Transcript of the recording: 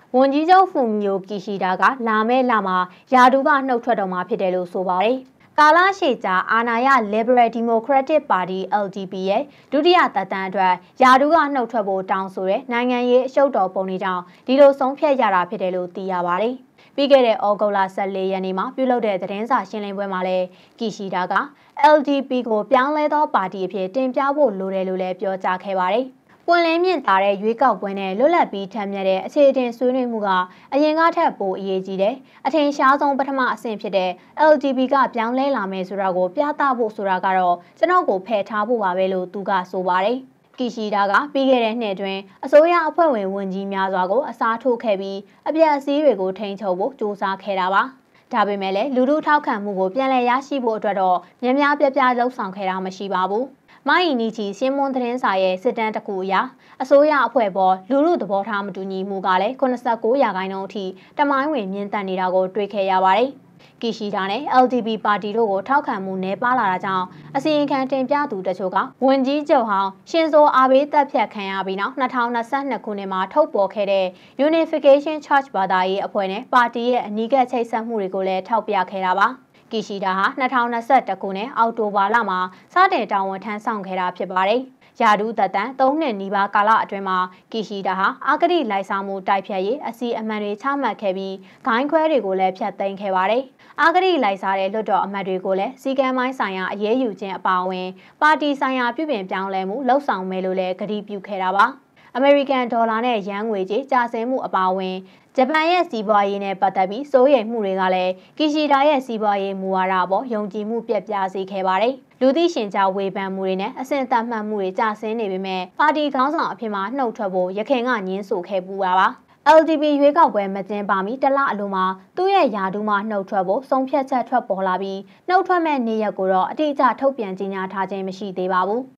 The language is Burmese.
ဝန်ကြီးချုပ်ဖူမီယိုကီရှီဒါကလာမယ့်လမှာယာဒူကနှုတ်ထွက်တော်မှာဖြစ်တယ်လို့ဆိုပါတယ်။ကာလရှည်ကြာအာဏာရ Liberal Democratic Party LDP ရဲ့ဒုတိယသက်တမ်းအတွက်ယာဒူကနှုတ်ထွက်ဖို့တောင်းဆိုတဲ့နိုင်ငံရေးအရှုပ်တော်ပုံတွေကြောင့်ဒီလိုဆုံးဖြတ်ရတာဖြစ်တယ်လို့သိရပါတယ်။ပြီးခဲ့တဲ့ဩဂုတ်လ14ရက်နေ့မှာပြုလုပ်တဲ့သတင်းစာရှင်းလင်းပွဲမှာလည်းကီရှီဒါက LDP ကိုပြောင်းလဲသောပါတီအဖြစ်တင်ပြဖို့လိုတယ်လို့လည်းပြောကြားခဲ့ပါတယ်။ပွင့်လင်းမြင့်သာတဲ့ရွေးကောက်ပွဲနဲ့လွတ်လပ်ပြီးထက်မြက်တဲ့အခြေအတင်ဆွေးနွေးမှုကအရင်ကထက်ပိုအရေးကြီးတဲ့အထင်ရှားဆုံးပထမအဆင့်ဖြစ်တဲ့ LDP ကပြောင်းလဲလာမယ်ဆိုတာကိုပြသဖို့ဆိုတာကတော့ကျွန်တော်ကိုဖယ်ထားဖို့ပါပဲလို့သူကဆိုပါတယ်။ကီရှီဒါကပြီးခဲ့တဲ့နှစ်အတွင်းအစိုးရအဖွဲ့ဝင်ဝန်ကြီးများစွာကိုအစားထိုးခဲ့ပြီးအပြတ်အစည်းတွေကိုထိန်းချုပ်ဖို့စ조사ခဲ့တာပါ။ဒါပေမဲ့လည်းလူထုထောက်ခံမှုကိုပြန်လည်ရရှိဖို့အတွက်တော့များများပြပြလှုံ့ဆော်ခဲ့တာမရှိပါဘူး။မိုင်းနီချီရှင်းမွန်သတင်းစာရဲ့စစ်တမ်းတစ်ခုအရအစိုးရအဖွဲ့ပေါ်လူထုသဘောထားမတူညီမှုကလည်း89%အထိတမိုင်းဝင်မြင့်တက်နေတာကိုတွေ့ခဲ့ရပါတယ်။ကီရှီဒါနဲ့ LDP ပါတီတို့ကိုထောက်ခံမှုနည်းပါးလာတာကြောင့်အစီရင်ခံတင်ပြသူတချို့ကဝန်ကြီးချုပ်ဟောင်းရှင်ဇိုအာဘေးတပ်ဖြတ်ခံရပြီးနောက်2022ခုနှစ်မှာထုတ်ပေါ်ခဲ့တဲ့ Unification Church ဘာသာရေးအဖွဲ့နဲ့ပါတီရဲ့အနီးကပ်ချိတ်ဆက်မှုတွေကိုလည်းထောက်ပြခဲ့တာပါ။ကီရှီဒါဟာ2021ခုနှစ်အောက်တိုဘာလမှာစတင်တာဝန်ထမ်းဆောင်ခဲ့တာဖြစ်ပါတယ်။ယာဒူးသက်တမ်း3နှစ်နီးပါးကာလအတွင်းမှာကီရှီဒါဟာအာဂတိလိုက်စားမှုတိုက်ဖျက်ရေးအစီအမံတွေချမှတ်ခဲ့ပြီးဂိုင်းခွဲတွေကိုလည်းဖျက်သိမ်းခဲ့ပါတယ်။အာဂတိလိုက်စားတဲ့လွှတ်တော်အမတ်တွေကိုလည်းစီကံမိုင်းဆိုင်ရာအရေးယူခြင်းအပါအဝင်ပါတီဆိုင်ရာပြုပြင်ပြောင်းလဲမှုလှုပ်ဆောင်မယ်လို့လည်းကတိပြုခဲ့တာပါ။အမေရိကန်ဒေါ်လာနဲ့ယန်းငွေကြေးကျဆင်းမှုအပါအဝင်ဂျပန်ရဲ့စီးပွားရေးနဲ့ပတ်သက်ပြီးစိုးရိမ်မှုတွေကလည်းကီရှီဒါရဲ့စီးပွားရေးမူဝါဒပေါ်ယုံကြည်မှုပြတ်ပြားစေခဲ့ပါတယ်။လူသိရှင်ကြားဝေဖန်မှုတွေနဲ့အဆင့်သတ်မှတ်မှုတွေကျဆင်းနေပေမဲ့ပါတီခေါင်းဆောင်အဖြစ်မှနှုတ်ထွက်ဖို့ရခိုင်ကညှင်းဆိုခဲ့ပူတာပါ။ LDP ရွေးကောက်ပွဲမကျင်းပမီတလအလိုမှာသူ့ရဲ့ယာဒူးမှနှုတ်ထွက်ဖို့ဆုံးဖြတ်ချက်ထွက်ပေါ်လာပြီးနှုတ်ထွက်မဲ့နေ့ရက်ကိုတော့အတိအကျထုတ်ပြန်ကြေညာထားခြင်းမရှိသေးပါဘူး။